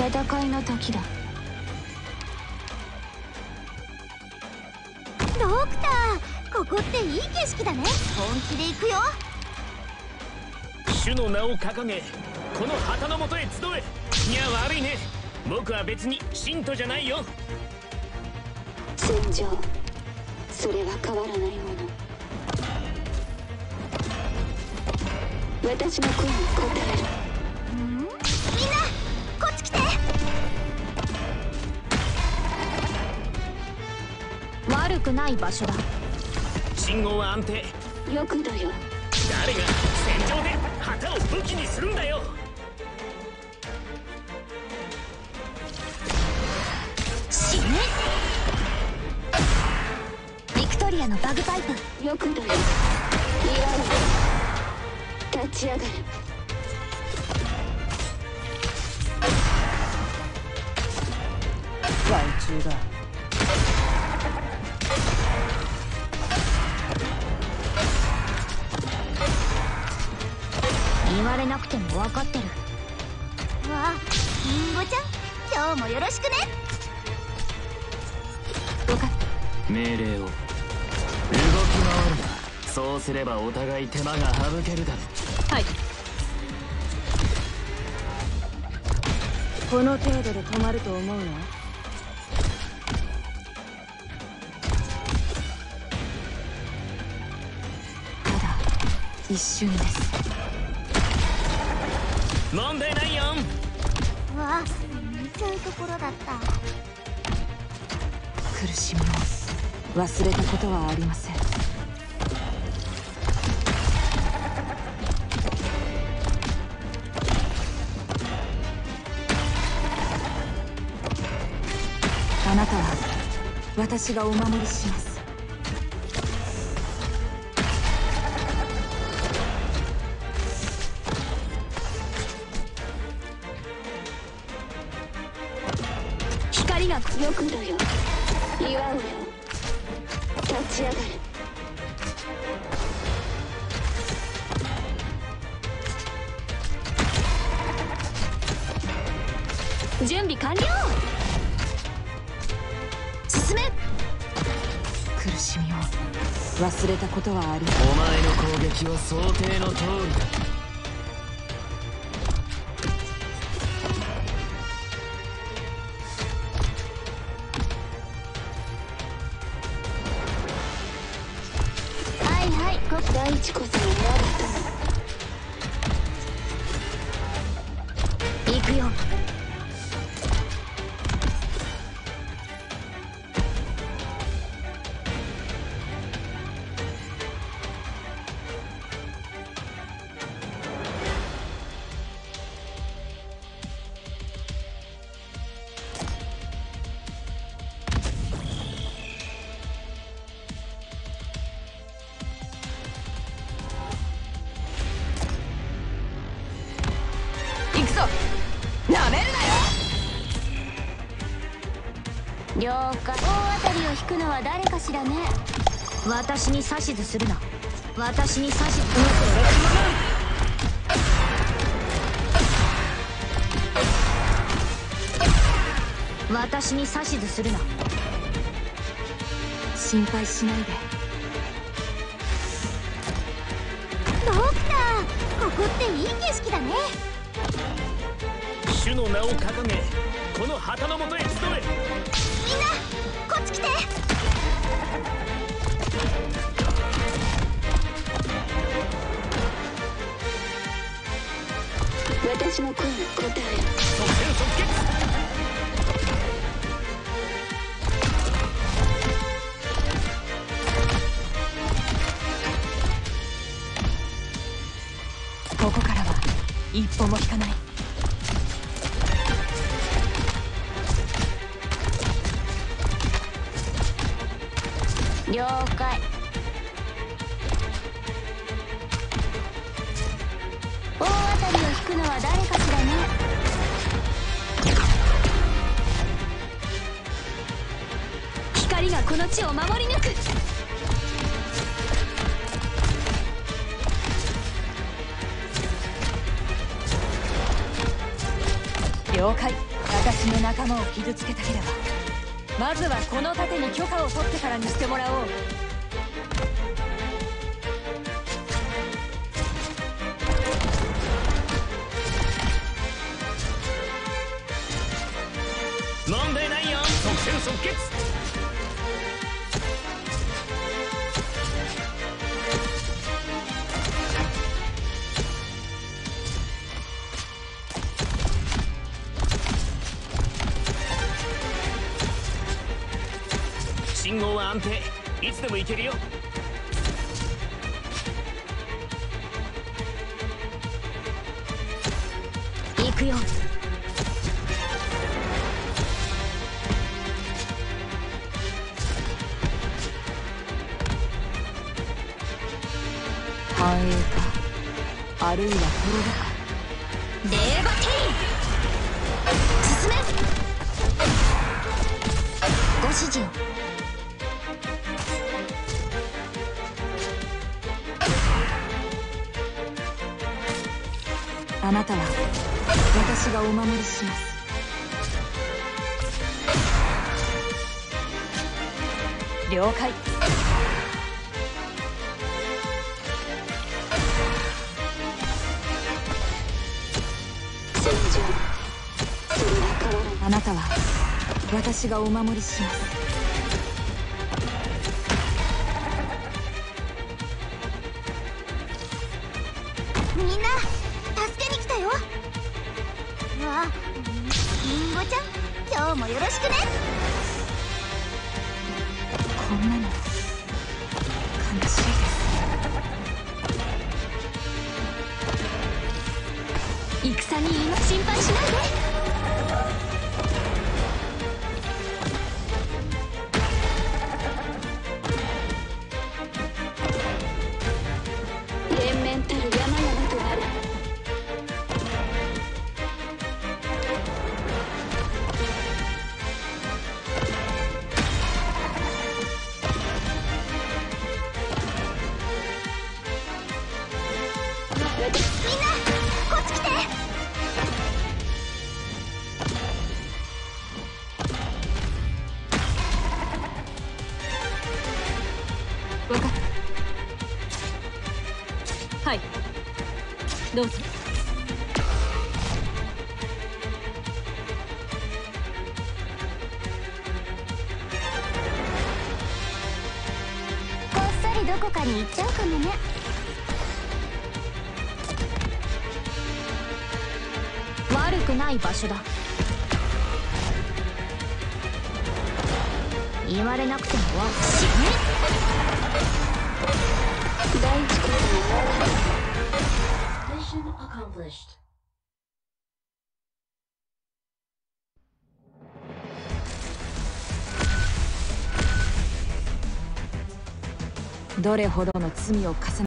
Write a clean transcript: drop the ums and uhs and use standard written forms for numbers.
戦いの時だ。 ドクター、ここっていい景色だね。本気で行くよ。 主の名を掲げ、この旗の下へ集え。いや悪いね、僕は別に信徒じゃないよ。 戦場、それは変わらないもの。私の声に応える。 みんなこっち来て。 悪くない場所だ。 信号は安定。 よくだよ。 誰が戦場で旗を武器にするんだよ。 死ね。ビクトリアのバグパイプ。 よくだよ。立ち上がる。 害虫だ。 言われなくても分かってる。 わあ、リンゴちゃん、今日もよろしくね。 分かった。 命令を。動き回るな。そうすればお互い手間が省けるだろう。 はい。この程度で止まると思うの？ ただ一瞬です。 問題ないよん。 わあ、見ちゃうところだった。 苦しみを忘れたことはありません。あなたは私がお守りします。光がよくだよ。祝うよ。立ち上がる。準備完了。進め。苦しみを忘れたことはあり。 お前の攻撃は想定の通りだ。 はいはい、 大地こそ我が行くよ。 行くぞ。なめるなよ。 了解。大当たりを引くのは誰かしらね。 私に指図するな。私に指図するな。私に指図するな。心配しないで。 ドクター、ここっていい景色だね。 主の名を掲げ、この旗の下へ集え。 みんなこっち来て。 私の声に応える。 即戦即決。 ここからは一歩も引かない。 了解。大当たりを引くのは誰かしらね。 光がこの地を守り抜く。了解。 私の仲間を傷つけたければまずはこの盾に許可を取ってからにしてもらおう。 問題ないよ。即戦即決。信号は安定。いつでも行けるよ。 行くよ。 繁栄かあるいは滅ぶか。 レーバテリー進め。ご指示を。 あなたは私がお守りします。了解。 戦場、それは変わらない。 あなたは私がお守りします。 みんな助けに来たよ。わあ、リンゴちゃん、今日もよろしくね。 こんなの悲しいです。 戦に心配しないで。連綿たる山々となる。 みんなこっち来て。 わかった。はい、どうぞ。 こっそりどこかに行っちゃうかもね。 悪くない場所だ。言われなくても死ね。 大事故に終わらない。 どれほどの罪を重ね